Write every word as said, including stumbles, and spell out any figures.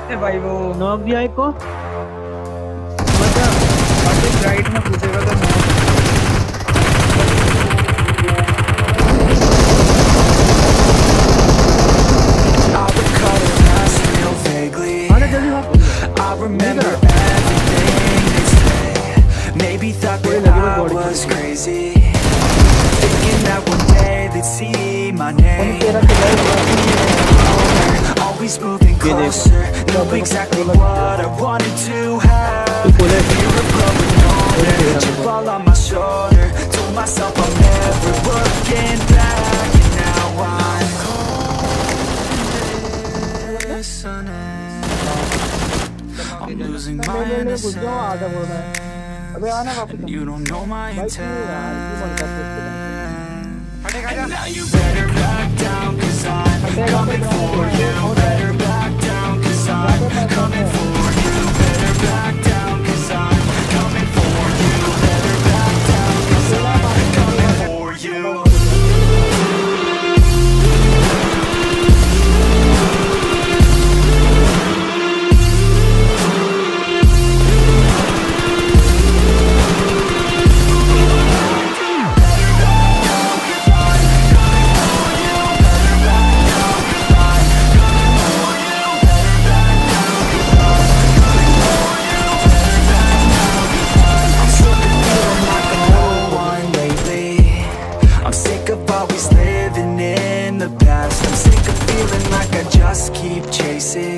ए भाई वो नॉक दिया एक को। मतलब राइट में पूछेगा तो नॉक। I remember everything they say. Maybe thought that I was crazy, thinking that one day they'd see my name. Always moving closer, knew exactly what I wanted to have. Fear of growing older, chip all on my shoulder. Told myself I'm never looking back, and now I'm listening. I'm losing my innocence, and you don't know my intent. And now you better back down, cause I'm coming for you. Better back down, cause I'm coming for you. Better back down, cause I'm coming for you. Better back down, cause I'm coming for you. Keep chasing